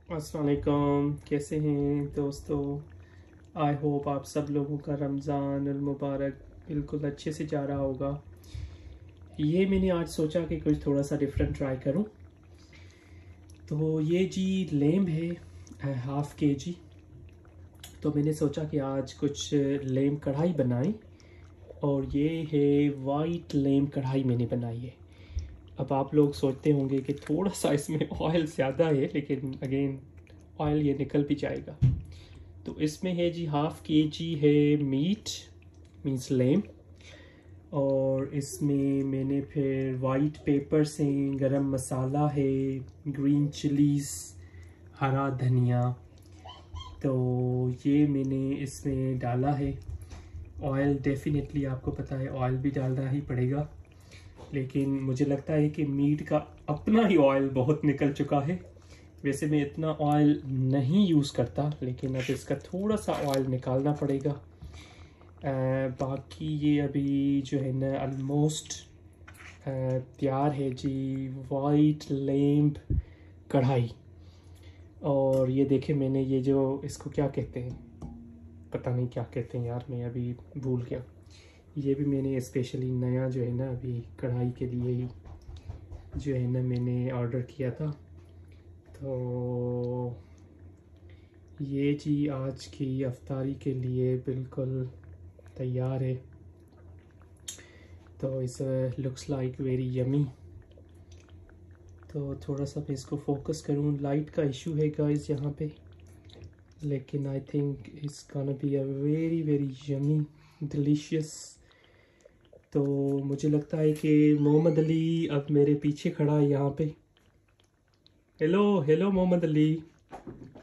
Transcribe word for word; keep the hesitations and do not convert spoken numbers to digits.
अस्सलाम वालेकुम, कैसे हैं दोस्तों। आई होप आप सब लोगों का रमज़ान अल मुबारक बिल्कुल अच्छे से जा रहा होगा। ये मैंने आज सोचा कि कुछ थोड़ा सा डिफरेंट ट्राई करूं। तो ये जी लेम्ब है हाफ के जी। तो मैंने सोचा कि आज कुछ लेम्ब कढ़ाई बनाएं। और ये है वाइट लेम्ब कढ़ाई मैंने बनाई है। अब आप लोग सोचते होंगे कि थोड़ा सा इसमें ऑयल ज़्यादा है, लेकिन अगेन ऑयल ये निकल भी जाएगा। तो इसमें है जी हाफ के जी है मीट मीन्स लेम। और इसमें मैंने फिर वाइट पेपर्स हैं, गरम मसाला है, ग्रीन चिलीज़, हरा धनिया। तो ये मैंने इसमें डाला है। ऑयल डेफिनेटली आपको पता है ऑयल भी डालना ही पड़ेगा, लेकिन मुझे लगता है कि मीट का अपना ही ऑयल बहुत निकल चुका है। वैसे मैं इतना ऑयल नहीं यूज़ करता, लेकिन अब इसका थोड़ा सा ऑयल निकालना पड़ेगा। आ, बाकी ये अभी जो है ना ऑलमोस्ट तैयार है जी वाइट लेम्ब कढ़ाई। और ये देखे मैंने ये जो इसको क्या कहते हैं, पता नहीं क्या कहते हैं यार, मैं अभी भूल गया। ये भी मैंने स्पेशली नया जो है ना अभी कढ़ाई के लिए ही जो है ना मैंने ऑर्डर किया था। तो ये जी आज की अफ्तारी के लिए बिल्कुल तैयार है। तो इस लुक्स लाइक वेरी यमी। तो थोड़ा सा मैं इसको फोकस करूँ, लाइट का इशू है गाइस यहाँ पे, लेकिन I think it's gonna be a very very yummy delicious. तो मुझे लगता है कि मोहम्मद अली अब मेरे पीछे खड़ा है यहाँ पे। Hello hello Mohammad Ali.